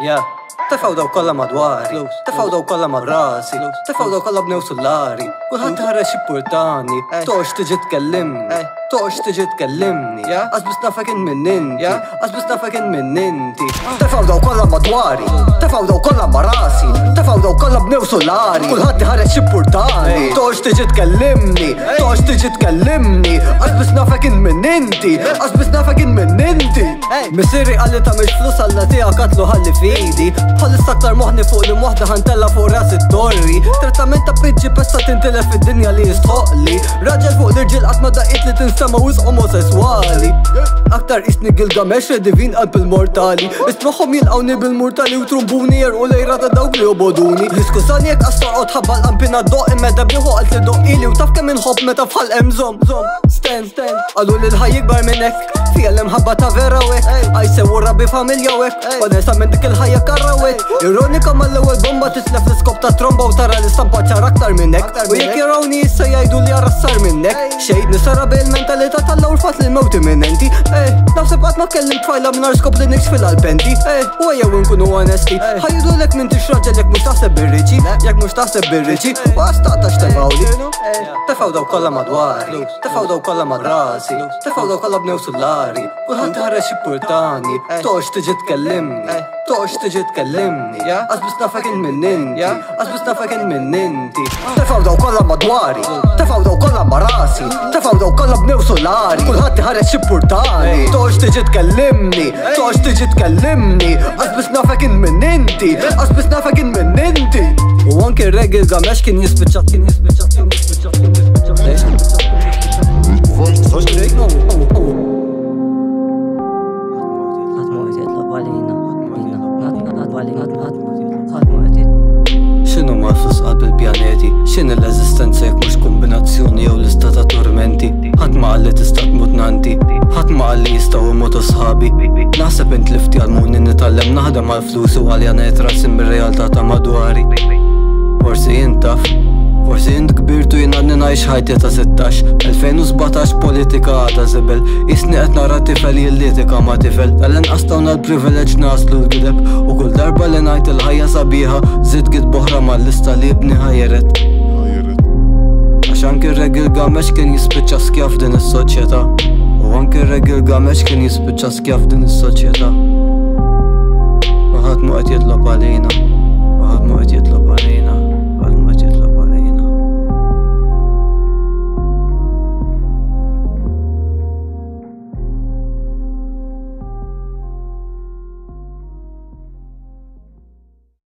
Tefaw daw kolla madwari, tefaw daw kolla madrasi, tefaw daw kolla bnew solari, kulħadd ħareġ importani, tox tiġi tkellimni, tox tiġi tkellimni, għazbis nafek minn inti, għazbis nafek minn inti. Tefaw daw kolla madwari, tefaw daw kolla marasi, tefaw daw kolla bnew solari, kulħadd ħareġ importani, tox tiġi tkellimni, tox tiġi tkellimni, għazbis nafek minn inti, għazbis nafek minn inti. Missiri għalli ta' miex flus għalla tija katlu ħalli fidi, bħalissa aktar moħni fuq li moħda ħantella fuq ras id-dorri. Trattament ta' pidġi pessa tintilef fid-dinja li jistħoqli, raġel fuq l-irġil qatt daqit li tinstema wis omosessuali. Aktar isni Gilgamesh divin qalb il-mortali, istroħom jilqawni bil-mortali u trumbuni jerqu lejra ta' dawk li joboduni. Diskussani jek assorqot ħabbal qampina doq immeda biħu għalt li doqqili u taf kemm inħobb meta fħal emżom. Sten, għallu li l-ħaj jikbar minnek, fija l-imħabba ta' vera wek, għajsew u rabbi familja wek, għadesa minn dik il-ħajja karra wek. Ironika mal-ewwel bomba tislef l-iskop ta' tromba u tara l-istampa ċar aktar minnek, u jek jarawni issa jgħidu li għarassar minnek. Xejn nisara bil-mentalità tal-lawr fat li l-mewti minnenti, naħseb qatt ma kellim tfajla minn skop li niks fil-alpenti, u għajaw nkunu onesti, ħajdu lek minn tixraġel jek mux taħseb birriċi, jek mux taħseb birriċi, u għastaqta xtefawli. Tefaw daw kolla madwari, tefaw daw kolla madrasi, tefaw daw kolla bnew solari, kulħadd ħareġ importani, tox tiġi tkellimni, tox tiġi tkellimni, għazbis nafek minn inti, għazbis nafek minn inti. Tefaw daw kolla madwari, tefaw daw kolla marasi, tefaw daw kolla bnew solari, kulħadd ħareġ importani, tox tiġi tkellimni, tox tiġi tkellimni, għazbis nafek minn inti, għazbis nafek minn inti. U anke r-regil Gilgamesh kien jispiċċa, kien jispiċċa, kien jispiċċa, kien jispiċċa. X'inhu mafus qalb il-pjaneti? X'inhi l-eżistenza jekk mhux kombinazzjoni jew lista ta' tormenti? Ħadd ma qal li tista' tmut nanti, ħadd ma qal li jistgħu jmutu sħabi. Naħseb intlifti għal-muni nitgħallem naħdem għall-flus u għalja ngħid rasi mir-realtà ta' madwari. Forsi jintaf, forsi jint kbirtu jien għadni ngħix ħajti ta' 16, 2017 politika għada zibel, jisni qed nara tifel jillitika ma' tifel, tal-inqas tawna l-privileġġ naslu l-gideb, u kull darba li ngħid il-ħajja sabiħa, żid gid boħra mal-lista li jibni ħajeret. Għax anki r-regil Gilgamesh kien jispiċċa skjaf din is-soċjetà, u anki r-regil Gilgamesh kien jispiċċa skjaf din is-soċjetà, u ħadd mu qed jitlob għalina.